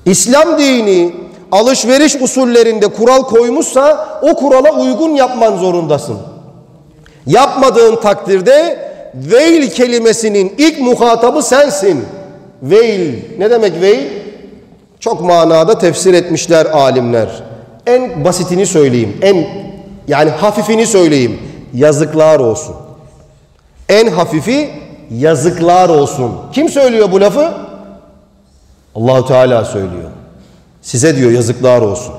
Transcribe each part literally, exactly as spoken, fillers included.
İslam dini alışveriş usullerinde kural koymuşsa o kurala uygun yapman zorundasın. Yapmadığın takdirde veil kelimesinin ilk muhatabı sensin. Veil ne demek veil? Çok manada tefsir etmişler alimler. En basitini söyleyeyim, en yani hafifini söyleyeyim. Yazıklar olsun. En hafifi yazıklar olsun. Kim söylüyor bu lafı? Allah-u Teala söylüyor. Size diyor yazıklar olsun.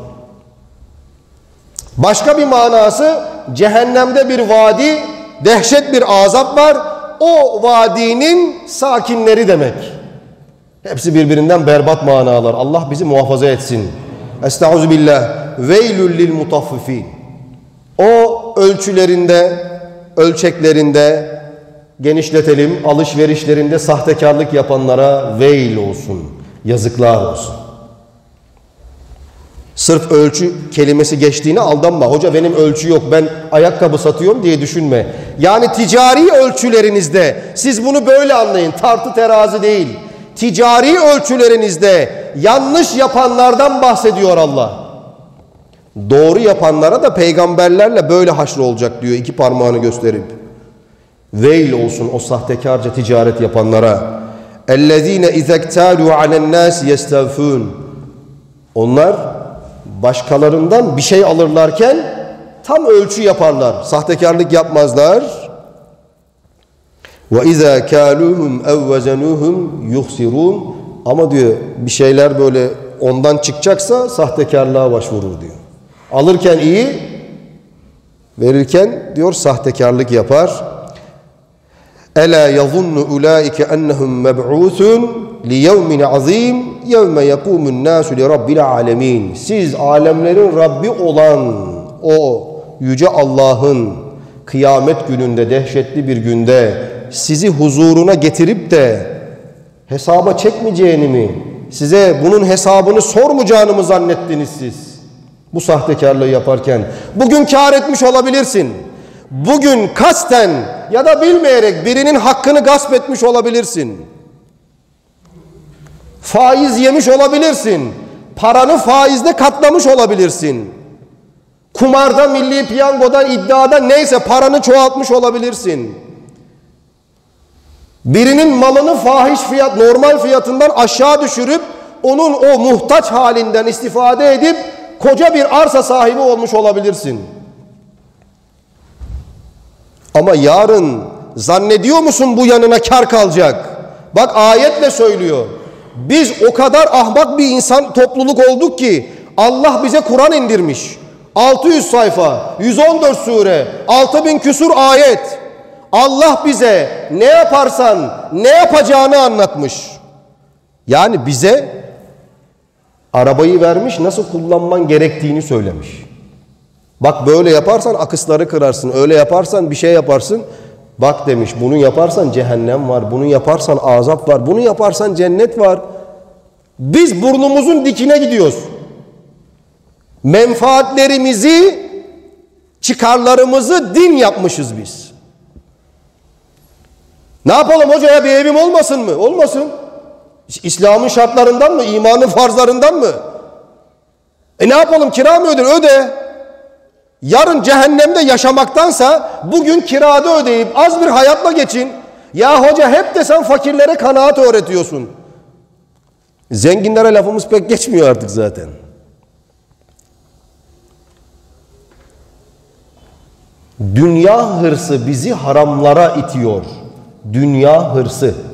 Başka bir manası cehennemde bir vadi, dehşet bir azap var. O vadinin sakinleri demek. Hepsi birbirinden berbat manalar. Allah bizi muhafaza etsin. Estağfirullah. Veylül lil mutaffifin. O ölçülerinde, ölçeklerinde genişletelim, alışverişlerinde sahtekarlık yapanlara veil olsun, yazıklar olsun. Sırf ölçü kelimesi geçtiğine aldanma. Hoca benim ölçü yok, ben ayakkabı satıyorum diye düşünme. Yani ticari ölçülerinizde siz bunu böyle anlayın. Tartı terazi değil. Ticari ölçülerinizde yanlış yapanlardan bahsediyor Allah. Doğru yapanlara da peygamberlerle böyle haşr olacak diyor iki parmağını gösterip. Veil olsun o sahtekarca ticaret yapanlara. اَلَّذ۪ينَ اِذَا اكْتَالُوا عَلَى النَّاسِ يَسْتَوْفُونَ. Onlar başkalarından bir şey alırlarken tam ölçü yaparlar. Sahtekarlık yapmazlar. وَاِذَا كَالُوهُمْ اَوْ وَزَنُوهُمْ يُخْسِرُونَ. Ama diyor bir şeyler böyle ondan çıkacaksa sahtekarlığa başvurur diyor. Alırken iyi, verirken diyor sahtekarlık yapar. Ela yazunnu ulaike ennehum meb'usun li yevmin azim yevme yekumun nasu li rabbil alemin. Siz alemlerin Rabbi olan o yüce Allah'ın kıyamet gününde, dehşetli bir günde sizi huzuruna getirip de hesaba çekmeyeceğini mi, size bunun hesabını sormayacağını mı zannettiniz siz? Bu sahtekarlığı yaparken bugün kâr etmiş olabilirsin. Bugün kasten ya da bilmeyerek birinin hakkını gasp etmiş olabilirsin. Faiz yemiş olabilirsin. Paranı faizde katlamış olabilirsin. Kumarda, milli piyangoda, iddiada neyse paranı çoğaltmış olabilirsin. Birinin malını fahiş fiyat, normal fiyatından aşağı düşürüp onun o muhtaç halinden istifade edip koca bir arsa sahibi olmuş olabilirsin. Ama yarın zannediyor musun bu yanına kar kalacak? Bak ayetle söylüyor. Biz o kadar ahmak bir insan topluluk olduk ki Allah bize Kur'an indirmiş. altı yüz sayfa, yüz on dört sure, altı bin küsur ayet. Allah bize ne yaparsan ne yapacağını anlatmış. Yani bize arabayı vermiş, nasıl kullanman gerektiğini söylemiş. Bak böyle yaparsan akısları kırarsın, öyle yaparsan bir şey yaparsın. Bak demiş, bunu yaparsan cehennem var, bunu yaparsan azap var, bunu yaparsan cennet var. Biz burnumuzun dikine gidiyoruz. Menfaatlerimizi, çıkarlarımızı din yapmışız biz. Ne yapalım hocaya, bir evim olmasın mı? Olmasın. İslam'ın şartlarından mı? İmanın farzlarından mı? E ne yapalım, kira mı öder? Öde. Yarın cehennemde yaşamaktansa bugün kirada ödeyip az bir hayatla geçin. Ya hoca hep de sen fakirlere kanaat öğretiyorsun. Zenginlere lafımız pek geçmiyor artık zaten. Dünya hırsı bizi haramlara itiyor. Dünya hırsı.